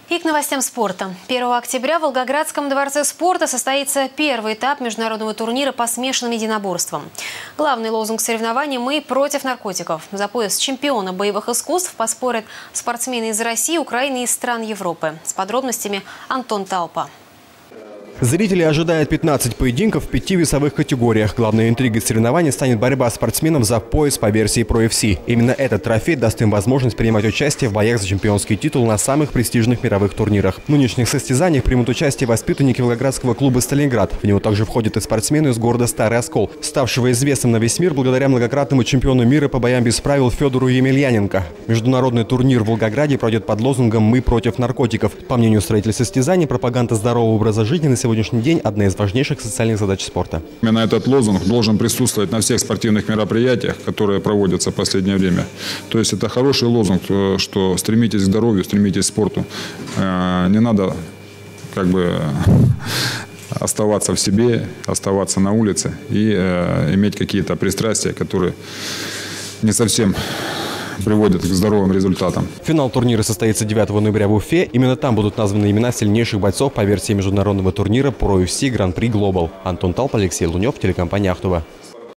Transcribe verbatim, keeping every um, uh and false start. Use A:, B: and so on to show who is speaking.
A: И к новостям спорта. первого октября в Волгоградском дворце спорта состоится первый этап международного турнира по смешанным единоборствам. Главный лозунг соревнований «Мы против наркотиков». За пояс чемпиона боевых искусств поспорят спортсмены из России, Украины и стран Европы. С подробностями Антон Талпа.
B: Зрители ожидают пятнадцать поединков в пяти весовых категориях. Главной интригой соревнований станет борьба спортсменов за пояс по версии Pro эф си. Именно этот трофей даст им возможность принимать участие в боях за чемпионский титул на самых престижных мировых турнирах. В нынешних состязаниях примут участие воспитанники волгоградского клуба «Сталинград». В него также входят и спортсмены из города Старый Оскол, ставшего известным на весь мир благодаря многократному чемпиону мира по боям без правил Федору Емельяненко. Международный турнир в Волгограде пройдет под лозунгом «Мы против наркотиков». По мнению строителей состязаний, пропаганда здорового образа жизни на сегодня сегодняшний день одна из важнейших социальных задач спорта.
C: Именно этот лозунг должен присутствовать на всех спортивных мероприятиях, которые проводятся в последнее время. То есть это хороший лозунг, что стремитесь к здоровью, стремитесь к спорту. Не надо как бы оставаться в себе, оставаться на улице и иметь какие-то пристрастия, которые не совсем приводит к здоровым результатам.
B: Финал турнира состоится девятого ноября в Уфе. Именно там будут названы имена сильнейших бойцов по версии международного турнира Pro эф си Гран-при Глобал. Антон Талп, Алексей Лунев, телекомпания Ахтова.